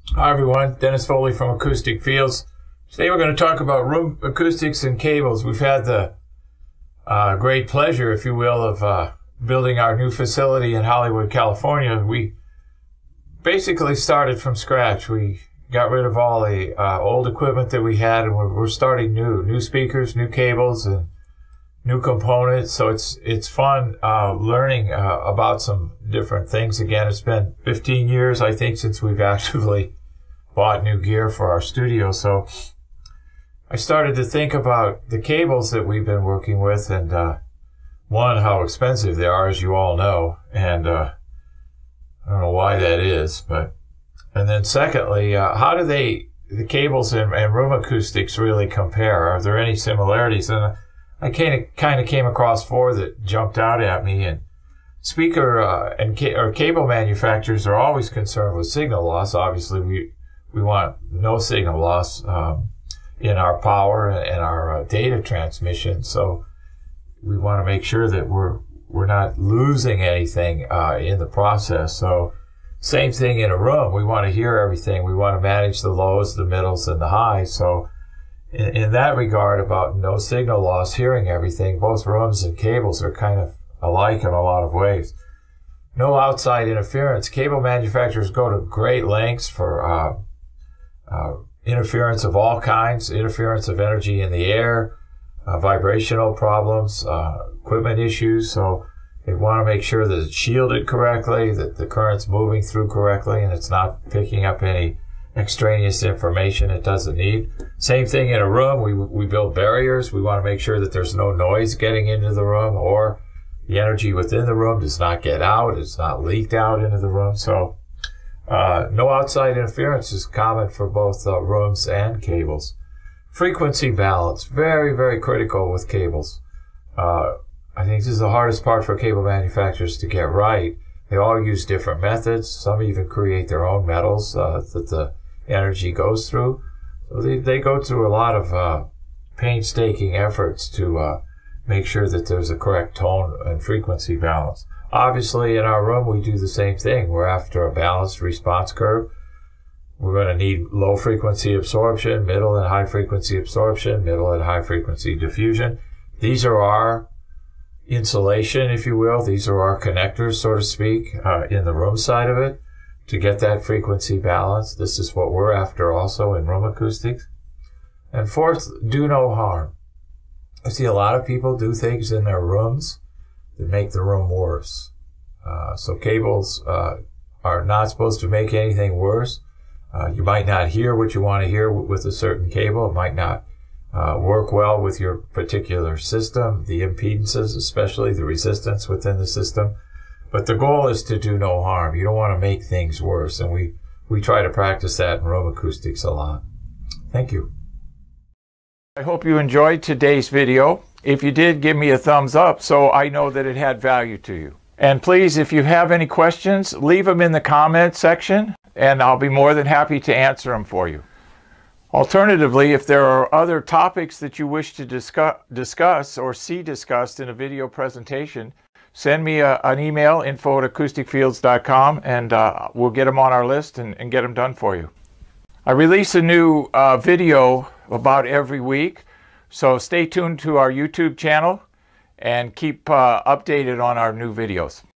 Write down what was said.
Hi everyone, Dennis Foley from Acoustic Fields. Today we're going to talk about room acoustics and cables. We've had the great pleasure, if you will, of building our new facility in Hollywood, California. We basically started from scratch. We got rid of all the old equipment that we had, and we're starting new speakers, new cables, and new components. So it's fun learning about some different things. Again, it's been 15 years, I think, since we've actually bought new gear for our studio. So I started to think about the cables that we've been working with, and one, how expensive they are, as you all know, and I don't know why that is, and then secondly, how do the cables and room acoustics really compare? Are there any similarities? And I kind of came across four that jumped out at me. And speaker or cable manufacturers are always concerned with signal loss. Obviously, we want no signal loss in our power and our data transmission. So we want to make sure that we're not losing anything in the process. So same thing in a room. We want to hear everything. We want to manage the lows, the middles, and the highs. So in that regard, about no signal loss, hearing everything, both rooms and cables are kind of alike in a lot of ways. No outside interference. Cable manufacturers go to great lengths for interference of all kinds, interference of energy in the air, vibrational problems, equipment issues. So they want to make sure that it's shielded correctly, that the current's moving through correctly, and it's not picking up any extraneous information it doesn't need. Same thing in a room. We build barriers. We want to make sure that there's no noise getting into the room, or the energy within the room does not get out. It's not leaked out into the room. So no outside interference is common for both rooms and cables. Frequency balance, very, very critical with cables. I think this is the hardest part for cable manufacturers to get right. They all use different methods. Some even create their own metals that the energy goes through. So they go through a lot of painstaking efforts to make sure that there's a correct tone and frequency balance. Obviously, in our room, we do the same thing. We're after a balanced response curve. We're going to need low frequency absorption, middle and high frequency absorption, middle and high frequency diffusion. These are our insulation, if you will. These are our connectors, so to speak, in the room side of it to get that frequency balance. This is what we're after also in room acoustics. And fourth, do no harm. I see a lot of people do things in their rooms that make the room worse. So cables are not supposed to make anything worse. You might not hear what you want to hear with a certain cable. It might not work well with your particular system, the impedances, especially the resistance within the system. But the goal is to do no harm. You don't want to make things worse. And we try to practice that in room acoustics a lot. Thank you. I hope you enjoyed today's video. If you did, give me a thumbs up so I know that it had value to you. And please, if you have any questions, leave them in the comment section, and I'll be more than happy to answer them for you. Alternatively, if there are other topics that you wish to discuss or see discussed in a video presentation, send me an email, info@acousticfields.com, and we'll get them on our list and get them done for you. I release a new video about every week, so stay tuned to our YouTube channel and keep updated on our new videos.